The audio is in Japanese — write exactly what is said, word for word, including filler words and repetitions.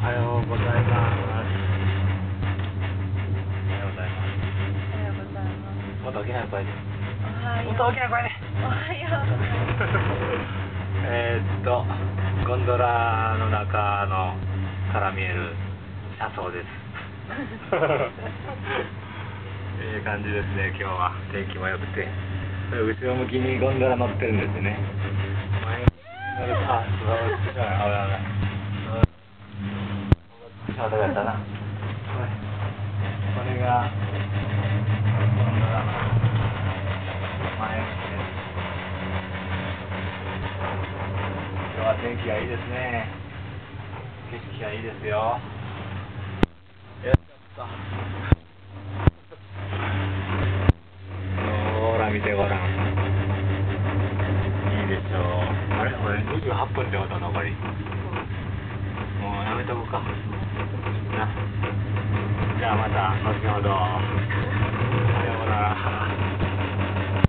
はようございます。おはようございます。 おはようございます。 もっと大きな声で。 おはよう。 もっと大きな声で。 おはよう。 えーっと、ゴンドラの中のから見える車窓です。いい感じですね、今日は。天気も良くて。後ろ向きにゴンドラ乗ってるんですね。前に乗ると、あ、すごい、危ない、危ない。ちょうどやったな。これが、ゴンドラの前向きです。今日は天気がいいですね。景色がいいですよ。よいしょっと。ほら見てごらん。いいでしょう。あれこれにじゅうはっぷんってこと残り。もうやめとこうか。な。じゃあまた後ほど。